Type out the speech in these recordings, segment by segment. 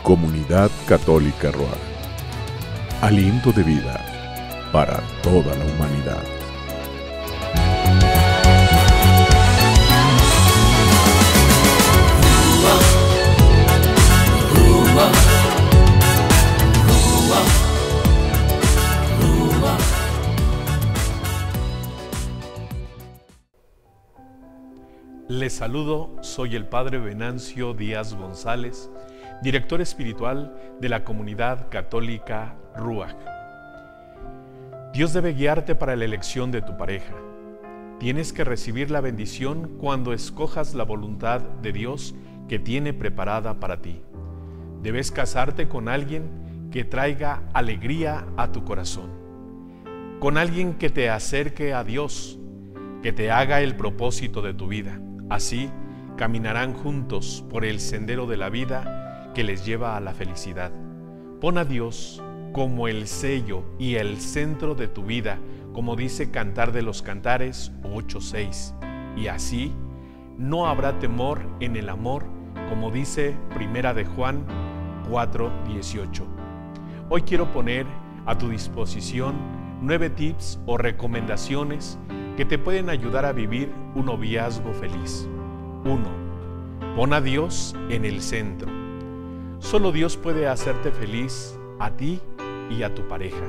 Comunidad Católica Ruach. Aliento de vida para toda la humanidad. Les saludo, soy el Padre Venancio Díaz González, director espiritual de la Comunidad Católica Ruach. Dios debe guiarte para la elección de tu pareja. Tienes que recibir la bendición cuando escojas la voluntad de Dios que tiene preparada para ti. Debes casarte con alguien que traiga alegría a tu corazón, con alguien que te acerque a Dios, que te haga el propósito de tu vida. Así caminarán juntos por el sendero de la vida que les lleva a la felicidad. Pon a Dios como el sello y el centro de tu vida, como dice Cantar de los Cantares 8:6. Y así no habrá temor en el amor, como dice Primera de Juan 4:18. Hoy quiero poner a tu disposición 9 tips o recomendaciones que te pueden ayudar a vivir un noviazgo feliz. 1. Pon a Dios en el centro. Solo Dios puede hacerte feliz a ti y a tu pareja.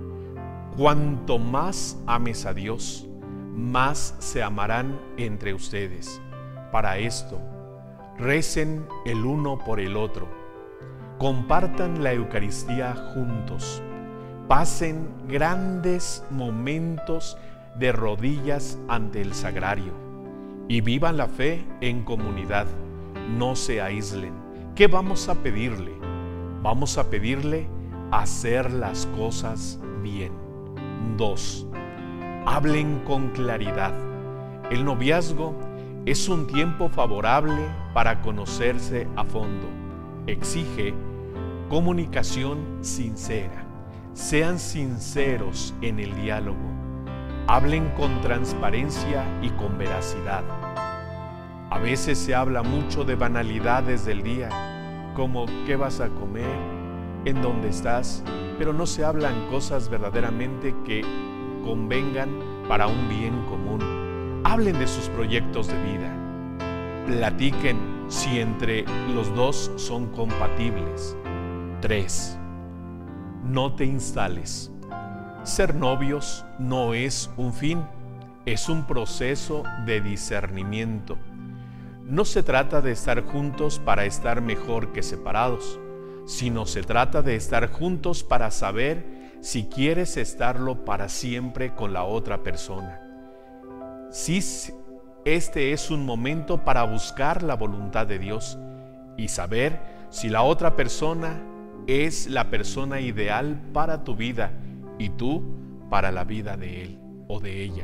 Cuanto más ames a Dios, más se amarán entre ustedes. Para esto, recen el uno por el otro. Compartan la Eucaristía juntos. Pasen grandes momentos de rodillas ante el sagrario y vivan la fe en comunidad. No se aíslen. ¿Qué vamos a pedirle? Vamos a pedirle hacer las cosas bien. 2. Hablen con claridad. El noviazgo es un tiempo favorable para conocerse a fondo. Exige comunicación sincera. Sean sinceros en el diálogo. Hablen con transparencia y con veracidad. A veces se habla mucho de banalidades del día, como qué vas a comer, en dónde estás, pero no se hablan cosas verdaderamente que convengan para un bien común. Hablen de sus proyectos de vida. Platiquen si entre los dos son compatibles. 3. No te instales. Ser novios no es un fin, es un proceso de discernimiento. No se trata de estar juntos para estar mejor que separados, sino se trata de estar juntos para saber si quieres estarlo para siempre con la otra persona. Sí, este es un momento para buscar la voluntad de Dios y saber si la otra persona es la persona ideal para tu vida y tú para la vida de él o de ella.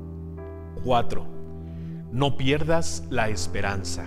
4. No pierdas la esperanza.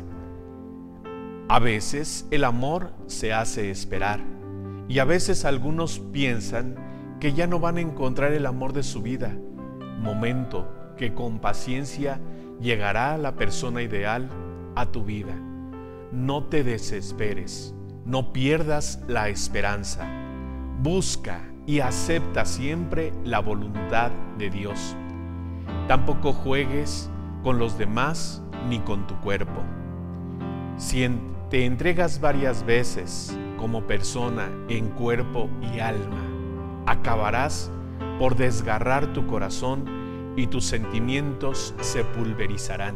A veces el amor se hace esperar y a veces algunos piensan que ya no van a encontrar el amor de su vida. Momento que con paciencia llegará la persona ideal a tu vida. No te desesperes, no pierdas la esperanza. Busca y acepta siempre la voluntad de Dios. Tampoco juegues con los demás ni con tu cuerpo. Si te entregas varias veces como persona en cuerpo y alma, acabarás por desgarrar tu corazón y tus sentimientos se pulverizarán.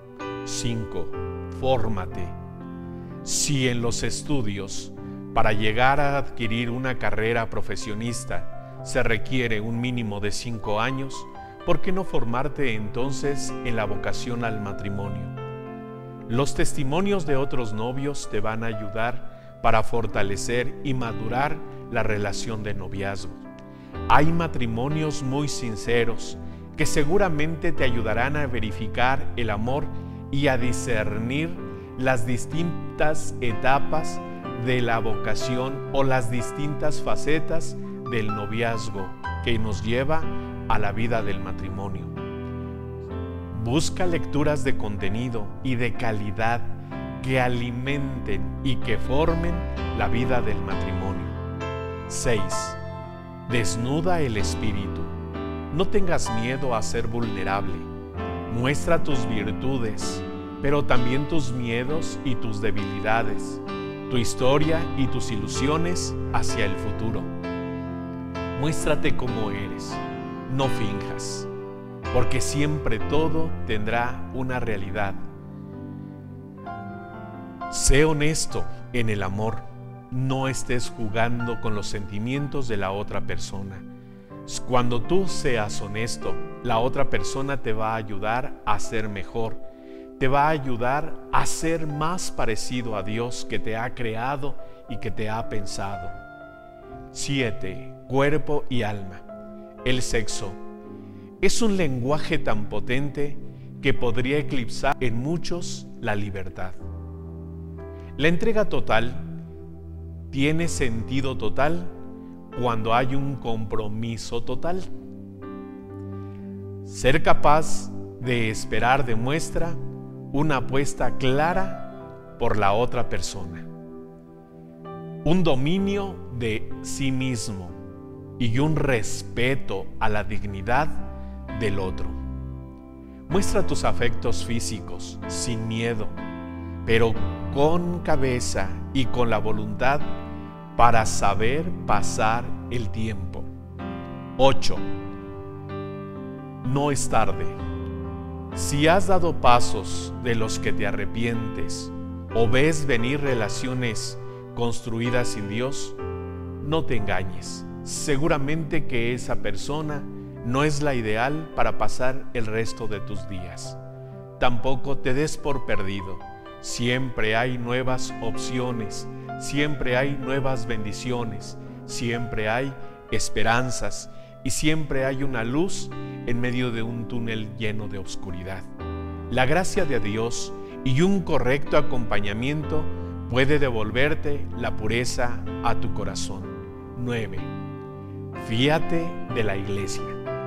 5. Fórmate. Si en los estudios para llegar a adquirir una carrera profesionista se requiere un mínimo de 5 años, ¿por qué no formarte entonces en la vocación al matrimonio? Los testimonios de otros novios te van a ayudar para fortalecer y madurar la relación de noviazgo. Hay matrimonios muy sinceros que seguramente te ayudarán a verificar el amor y a discernir las distintas etapas de la vocación o las distintas facetas del noviazgo que nos lleva a la vida del matrimonio. Busca lecturas de contenido y de calidad que alimenten y que formen la vida del matrimonio. 6. Desnuda el espíritu. No tengas miedo a ser vulnerable. Muestra tus virtudes, pero también tus miedos y tus debilidades, tu historia y tus ilusiones hacia el futuro. Muéstrate como eres, no finjas, porque siempre todo tendrá una realidad. Sé honesto en el amor, no estés jugando con los sentimientos de la otra persona. Cuando tú seas honesto, la otra persona te va a ayudar a ser mejor, te va a ayudar a ser más parecido a Dios que te ha creado y que te ha pensado. 7. Cuerpo y alma. El sexo es un lenguaje tan potente que podría eclipsar en muchos la libertad. La entrega total tiene sentido total cuando hay un compromiso total. Ser capaz de esperar demuestra una apuesta clara por la otra persona, un dominio de sí mismo y un respeto a la dignidad del otro. Muestra tus afectos físicos sin miedo, pero con cabeza y con la voluntad para saber pasar el tiempo. 8. No es tarde. Si has dado pasos de los que te arrepientes o ves venir relaciones construidas sin Dios, no te engañes. Seguramente que esa persona no es la ideal para pasar el resto de tus días. Tampoco te des por perdido. Siempre hay nuevas opciones, siempre hay nuevas bendiciones, siempre hay esperanzas y siempre hay una luz en medio de un túnel lleno de oscuridad. La gracia de Dios y un correcto acompañamiento puede devolverte la pureza a tu corazón. 9. Fíate de la iglesia.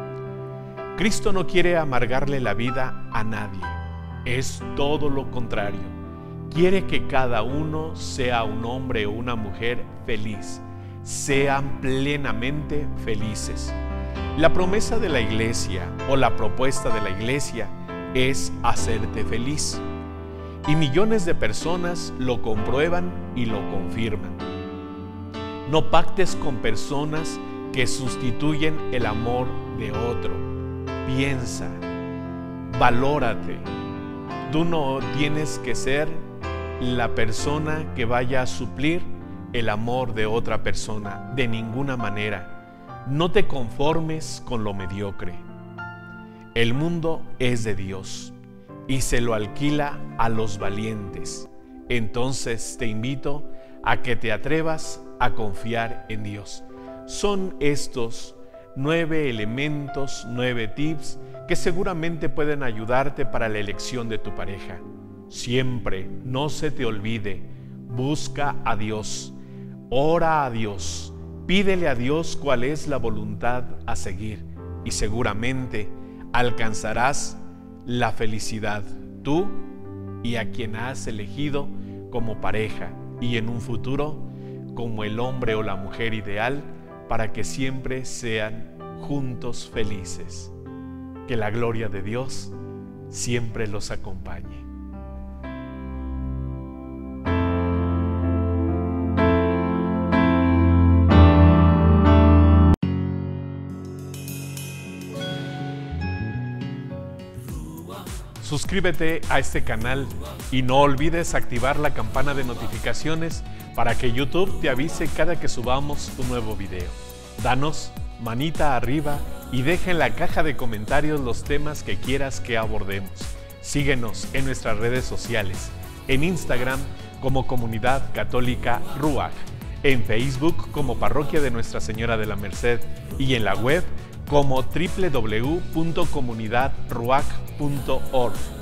Cristo no quiere amargarle la vida a nadie, es todo lo contrario. Quiere que cada uno sea un hombre o una mujer feliz, sean plenamente felices. La promesa de la iglesia o la propuesta de la iglesia es hacerte feliz. Y millones de personas lo comprueban y lo confirman. No pactes con personas que sustituyen el amor de otro. Piensa, valórate. Tú no tienes que ser la persona que vaya a suplir el amor de otra persona, de ninguna manera. No te conformes con lo mediocre. El mundo es de Dios y se lo alquila a los valientes. Entonces te invito a que te atrevas a confiar en Dios. Son estos 9 elementos, 9 tips que seguramente pueden ayudarte para la elección de tu pareja. Siempre, no se te olvide, busca a Dios, ora a Dios, pídele a Dios cuál es la voluntad a seguir y seguramente alcanzarás la felicidad, tú y a quien has elegido como pareja y en un futuro como el hombre o la mujer ideal para que siempre sean juntos felices. Que la gloria de Dios siempre los acompañe. Suscríbete a este canal y no olvides activar la campana de notificaciones para que YouTube te avise cada que subamos un nuevo video. Danos manita arriba y deja en la caja de comentarios los temas que quieras que abordemos. Síguenos en nuestras redes sociales, en Instagram como Comunidad Católica Ruach, en Facebook como Parroquia de Nuestra Señora de la Merced y en la web como www.comunidadruach.org.